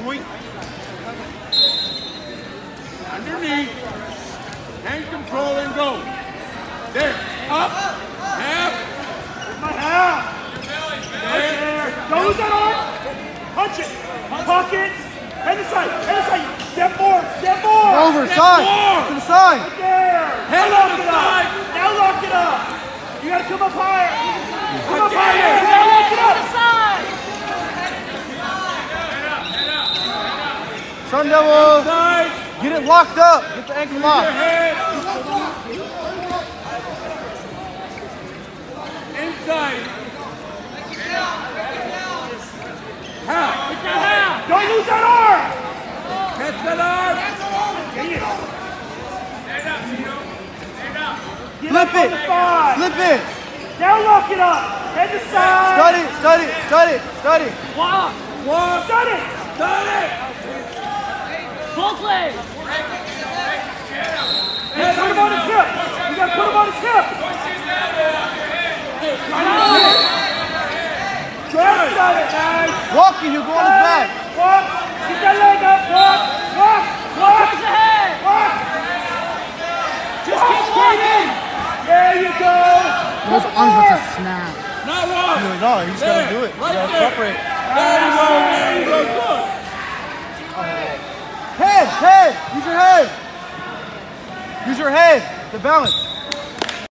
Point. Underneath. Hand control and go. There. Up. Half. My half. There. Don't lose that arm. Punch it. Pockets. Head to side. Head to side. Step more. Step more. Over. Step Side. more. To the side. Right there. Head Now on lock the it up. side. Now lock it up. You gotta come up higher. Come up Again. higher. Now lock it up. Sun Devil. Inside. Get it locked up. Get the ankle Your locked. head. Inside. Half. Don't lose that arm. Catch that arm. Flip it. Flip it. Now lock it up. Head to side. Study. Study. Study. Study. Walk. Walk. Done it. Done it. Both legs. Hey, put him on his hip. You gotta put him on his hip. Just on it, guys. Walking. He'll go on his back. Walk. Keep that leg up. Walk. Walk. Walk. Towards the head. Walk. Just keep walking. There you go. Those arms about to snap. Not wrong. No, he's gonna do it. Right You gotta there. separate. There you go. There you go. Good. Head. Head. Use your head. Use your head to balance.